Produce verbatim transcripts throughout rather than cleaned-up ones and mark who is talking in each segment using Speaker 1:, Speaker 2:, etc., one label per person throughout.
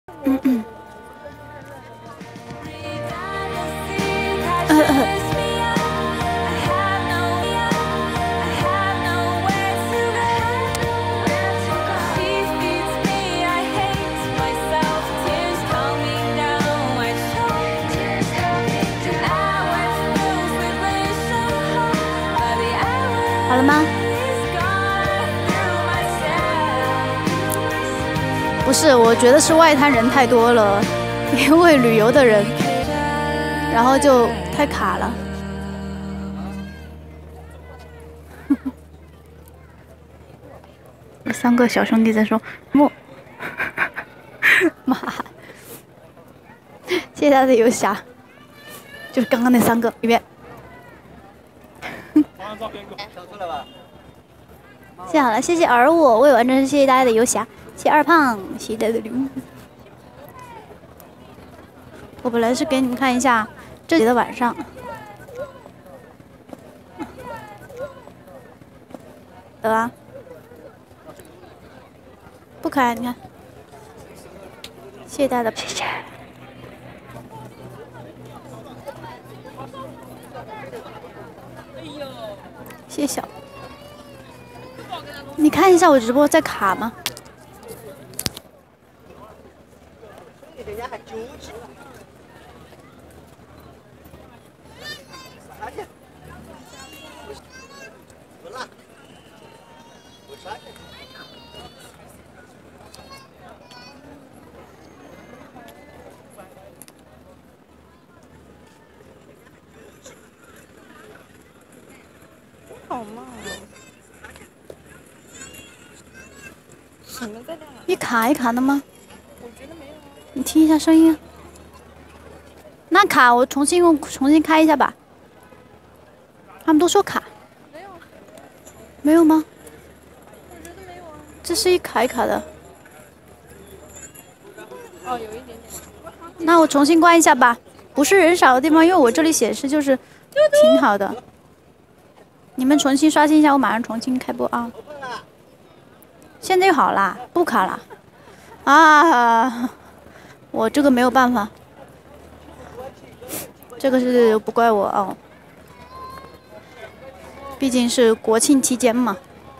Speaker 1: 嗯嗯。呃呃。 好了吗？不是，我觉得是外滩人太多了，因为旅游的人，然后就太卡了。有三个小兄弟在说莫，妈，谢谢他的游侠，就是刚刚那三个里面。谢好了，谢谢而我未完成，谢谢大家的游侠，谢谢二胖，谢谢大家的礼物。我本来是给你们看一下这里的晚上，有啊，不可爱，你看，谢谢大家的，谢谢。谢谢小。 你看一下我直播在卡吗？
Speaker 2: 好慢哦。 什么在那？
Speaker 1: 一卡一卡的吗？
Speaker 2: 我觉得没有啊。
Speaker 1: 你听一下声音啊。那卡我重新用重新开一下吧。他们都说卡。
Speaker 2: 没有。
Speaker 1: 没有吗？
Speaker 2: 我觉得没有啊。
Speaker 1: 这是一卡一卡的。
Speaker 2: 哦，有一点点。
Speaker 1: 那我重新关一下吧。不是人少的地方，因为我这里显示就是挺好的。你们重新刷新一下，我马上重新开播啊。 现在又好啦，不卡了，啊！我这个没有办法，这个是不怪我哦，毕竟是国庆期间嘛。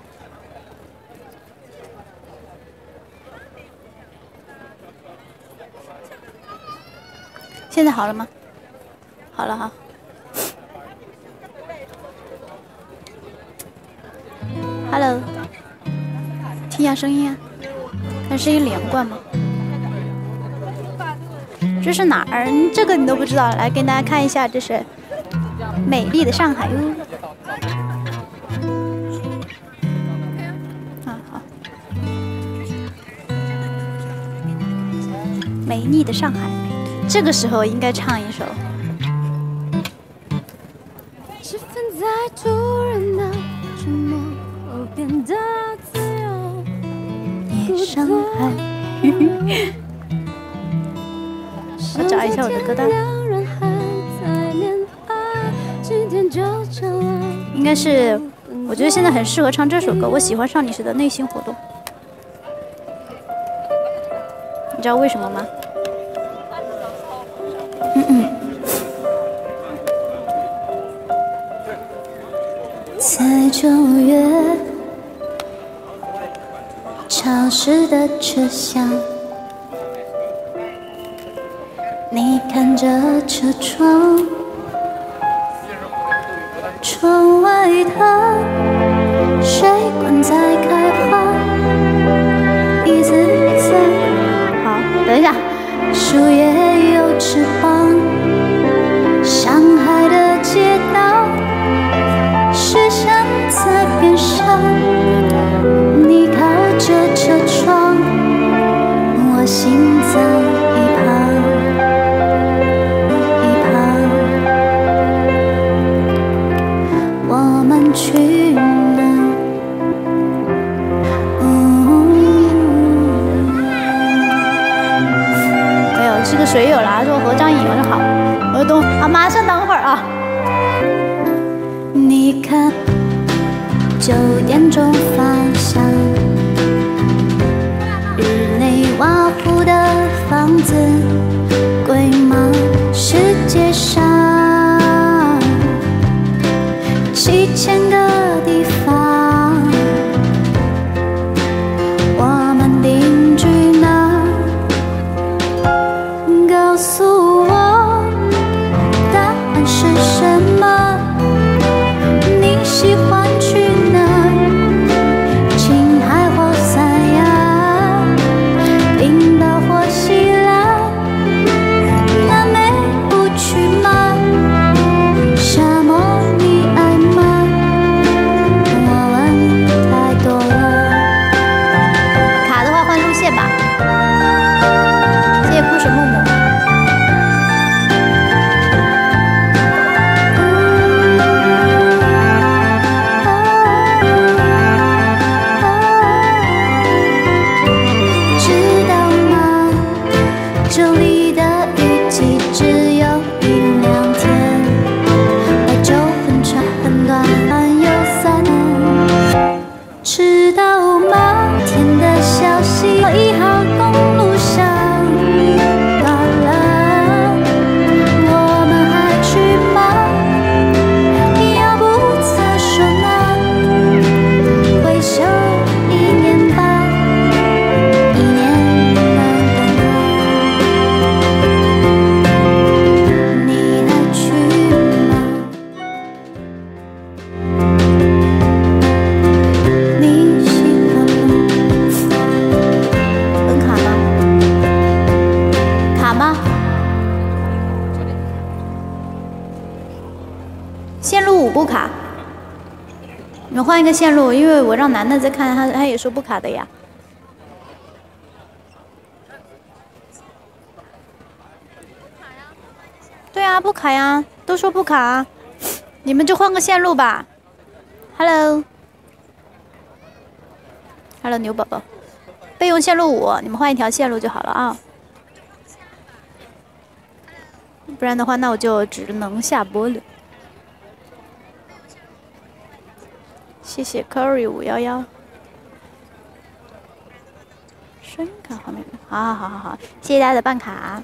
Speaker 1: 现在好了吗？好了哈。Hello。 听一下声音啊，看声音连贯吗？这是哪儿？这个你都不知道，来给大家看一下，这是美丽的上海哟。啊好，美丽的上海，这个时候应该唱一首。是分在突然的沉默后变得自由。 上海，我找一下我的歌单，应该是，我觉得现在很适合唱这首歌。我喜欢上你时的内心活动，你知道为什么吗？嗯嗯。在九月。 潮湿的车厢，你看着车窗，窗外的水管在开花，椅子在……好，等一下，树叶有翅膀，上海的街道，石像在边上。 你靠着车窗，我心在一旁，一旁。我们去哪？没有，这个水有了，说和张颖，我说好，我说等啊，马上等会儿啊。你看。 九点钟方向，日内瓦湖的方样子，贵吗？世界上七千个地方，我们定居哪？告诉我，答案是什么？你喜欢去哪？青海或三亚，冰岛或希腊，南美不去吗？沙漠你爱吗？我问太多了。卡的话换路线吧。谢谢酷水木木。知道吗？这里的雨季只有一两天，白昼很长很短，还有三年。知道吗？天的消息，一号公路上断了，我们还去吗？要不再说呢？回首一年吧，一年难等啊，你还去吗？你喜欢吗？能卡吗？卡吗？线路五不卡，你们换一个线路，因为我让楠楠在看，他他也说不卡的呀。对啊，不卡呀，都说不卡啊，你们就换个线路吧。Hello，Hello 牛宝宝，备用线路五，你们换一条线路就好了啊。不然的话，那我就只能下播了。谢谢 Curry 五幺幺，声卡后面，好好好好好，谢谢大家的办卡。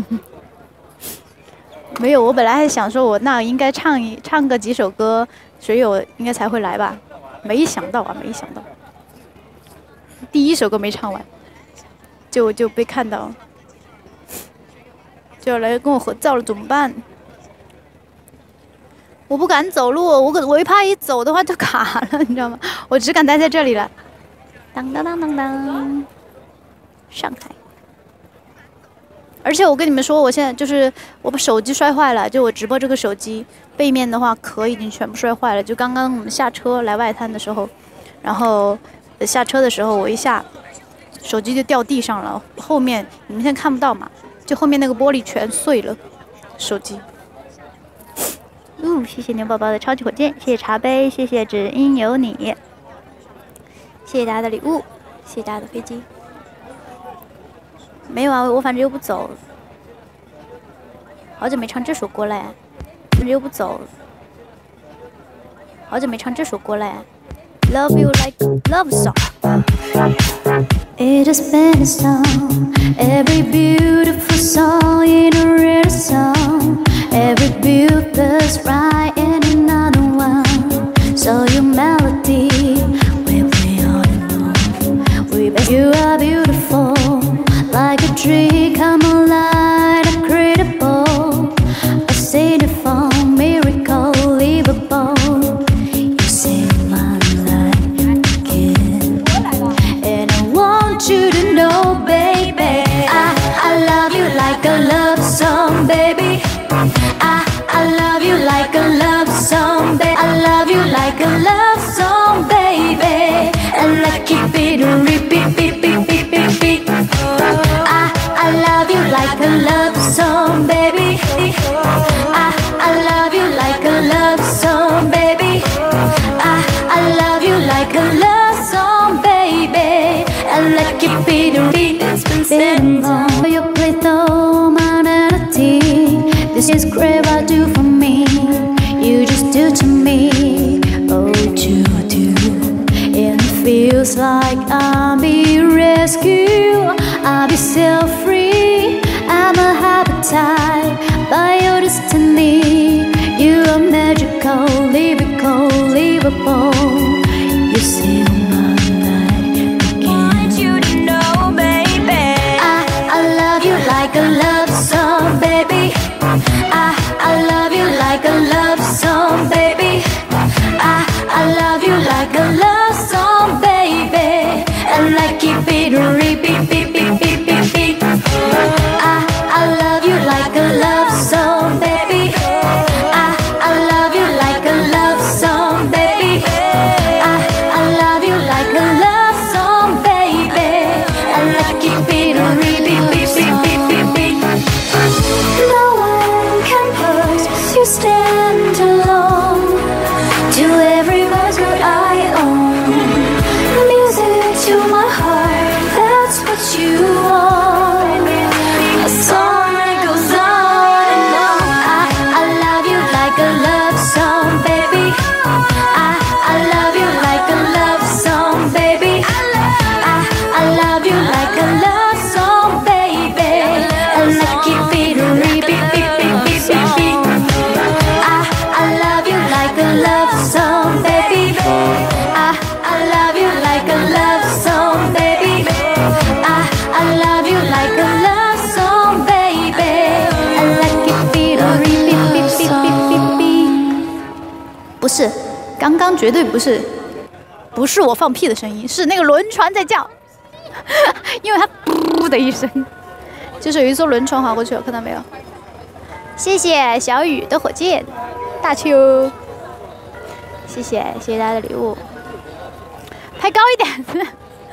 Speaker 1: 没有，我本来还想说我那应该唱一唱个几首歌，水友应该才会来吧，没想到啊，没想到，第一首歌没唱完，就就被看到，就要来跟我合照了，怎么办？我不敢走路，我可我一怕一走的话就卡了，你知道吗？我只敢待在这里了。当当当当当，上海。而且我跟你们说，我现在就是我把手机摔坏了，就我直播这个手机背面的话壳已经全部摔坏了。就刚刚我们下车来外滩的时候，然后下车的时候我一下手机就掉地上了，后面你们现在看不到嘛，就后面那个玻璃全碎了，手机。哦，谢谢牛宝宝的超级火箭，谢谢茶杯，谢谢只因有你，谢谢大家的礼物，谢谢大家的飞机。没有啊，我反正又不走，好久没唱这首歌嘞，反正又不走，好久没唱这首歌嘞。Love you like a love song. It has been a song, every beautiful song in a real song. Every beautiful's right in another one. So your melody will be on and on. We bet you are beautiful, like a tree come alive, incredible. A sinful miracle, livable. You save my life again, and I want you to know, baby, I I love you like a love song, baby. I, I love you like a love song, baby. I love you like a love song, baby. And I keep it on repeat, beat, beat, beat, beat, beat. I, I love you like a love song, baby. I, I love you like a love song, baby. I, I love you like a love song, baby. And I keep it on repeat. It's been sitting on your plate, though, my melody. This is great, what do for me? You just do to me, oh do do. It feels like I'll be rescued, I'll be set free. inside by your destiny. You are magical, lyrical, livable. You seal my night again. Want you to know, baby. I, I love you like a love song, baby. I, I love you like a love song, baby. I, I love you like a love song, baby. And I keep it repeat, beep, beep, beep, beep, beep. I, I love you like a love song, baby. I, I love you like a love song, baby. I, I love you like a love song, baby. And I keep it repeat, beep, beep, beep, beep, beep. No one can put you stand alone. To every verse what I own. Music to my heart, that's what you want. A song that goes on and on. I, I love you like a love song, baby. I, I love you like a love song, baby. I, I love you like a love song, baby. And I keep it repeat, beep, beep, beep, beep, beep. I, I love you like a love song, baby. I, I love you like a love song, baby. I, I love you like a love song, baby. I like it, beat, beep, beep, beep, beep, beep, beep. 不是，刚刚绝对不是，不是我放屁的声音，是那个轮船在叫，因为它噗的一声，就是有一艘轮船划过去了，看到没有？谢谢小雨的火箭，大秋，谢谢谢谢大家的礼物，拍高一点，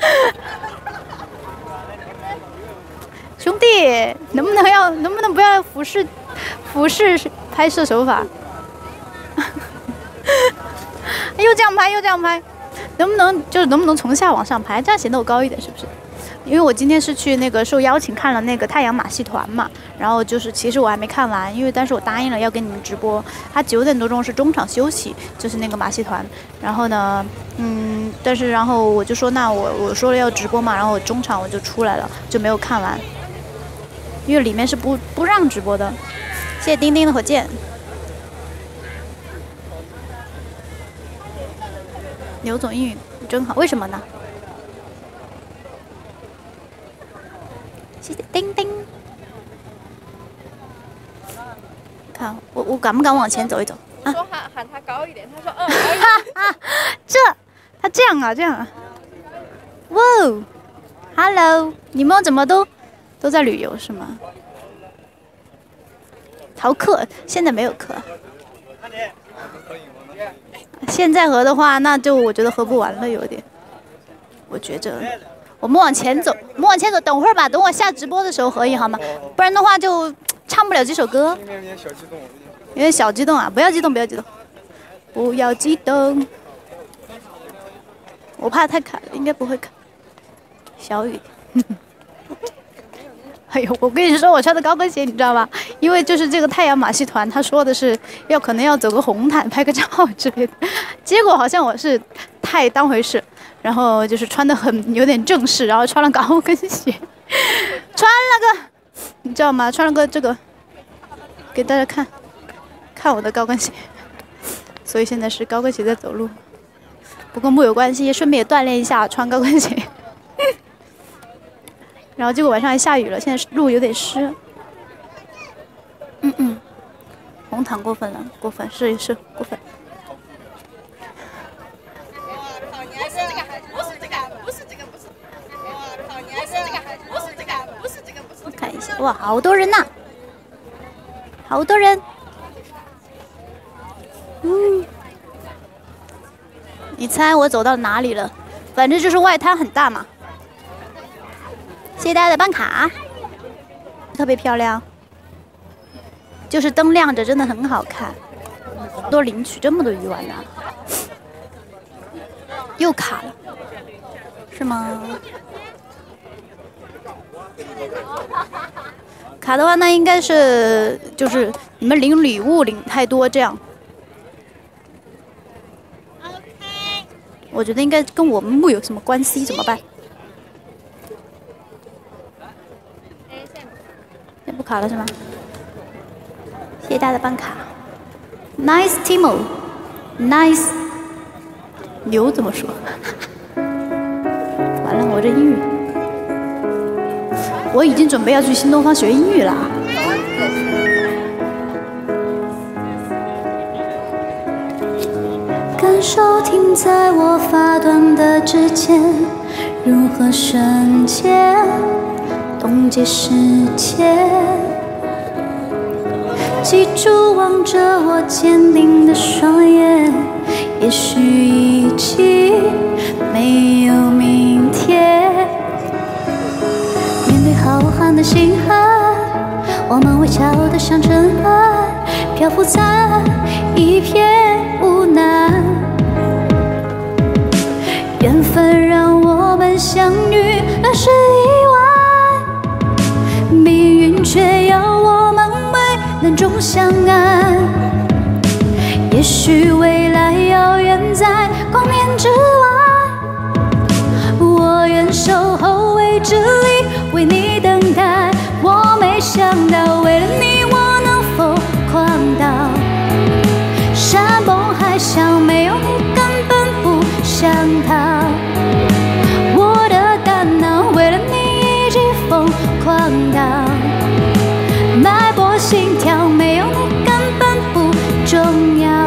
Speaker 1: 兄弟，能不能要能不能不要俯视俯视拍摄手法？又这样拍又这样拍，能不能就是能不能从下往上拍，这样显得我高一点是不是？因为我今天是去那个受邀请看了那个太阳马戏团嘛，然后就是其实我还没看完，因为但是我答应了要给你们直播，他九点多钟是中场休息，就是那个马戏团，然后呢，嗯，但是然后我就说那我我说了要直播嘛，然后我中场我就出来了，就没有看完，因为里面是不不让直播的。谢谢丁丁的火箭。刘总英语真好，为什么呢？谢谢丁丁。看我，我敢不敢往前走一走？
Speaker 2: 我说喊喊他高一点，他说嗯。
Speaker 1: 哈哈，这他这样啊，这样啊。哇哦 ，Hello， 你们怎么都都在旅游是吗？逃课，现在没有课。现在合的话，那就我觉得合不完了，有点。我觉着，我们往前走，我们往前走，等会儿吧，等我下直播的时候合影好吗？不然的话就唱不了这首歌。有点小激动，有点小激动啊！不要激动，不要激动，不要激动。我怕太卡了，应该不会卡。小雨。哎呦，我跟你说，我穿的高跟鞋，你知道吧？因为就是这个太阳马戏团，他说的是要可能要走个红毯拍个照之类的，结果好像我是太当回事，然后就是穿的很有点正式，然后穿了高跟鞋，穿了个，你知道吗？穿了个这个，给大家看，看我的高跟鞋，所以现在是高跟鞋在走路，不过木有关系，顺便也锻炼一下穿高跟鞋。然后结果晚上还下雨了，现在路有点湿。嗯嗯，红毯过分了，过分，是是过分。
Speaker 2: 你还是这个，不是这个，不是这个，不是。我靠，你还是这个，不是这个，不是这个，不是。
Speaker 1: 看一下，哇，好多人呐，好多人。嗯，你猜我走到哪里了？反正就是外滩很大嘛。谢谢大家的办卡，特别漂亮，就是灯亮着，真的很好看。多领取这么多鱼丸呢，又卡了，是吗？卡的话，那应该是就是你们领礼物领太多这样。我觉得应该跟我们木有什么关系，怎么办？现在不卡了是吗？ 谢谢大家的办卡。Nice Timo，Nice， 牛怎么说？完了，我这英语，我已经准备要去新东方学英语了。感受停在我发端的指尖，如何瞬间冻结时间？记住望着我坚定的双眼，也许已经没有明天。面对浩瀚的星海，我们微小的像尘埃，漂浮在一片无奈。缘分让我们相遇，那是意外，命运却要我们为难中相爱。也许未来遥远在光年之外，我愿守候未知里为你等待。我没想到为了你我能否狂到山崩海啸，没有你根本不想逃。我的大脑为了你已经疯狂到脉搏心跳，没有你根本不重要。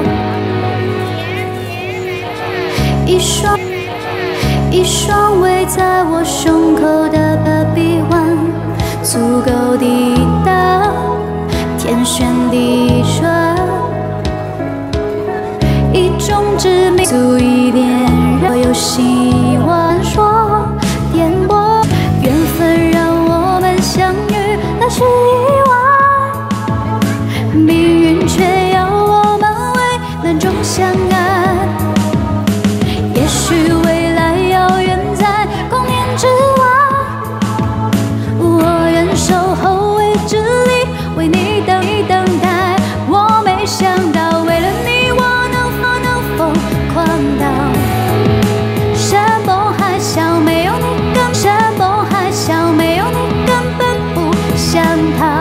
Speaker 1: 一双一双围在我胸口的臂弯，足够抵挡天旋地转。一种致命足以点燃我有希望说颠簸。缘分让我们相遇，那是意外，命运却要我们为难中相爱。也许未来遥远在光年之外，我愿守候未知里为你等一等待。我没想到为了你我能否能否狂到山崩海啸，没有你根山崩海啸，没有你根本不想逃。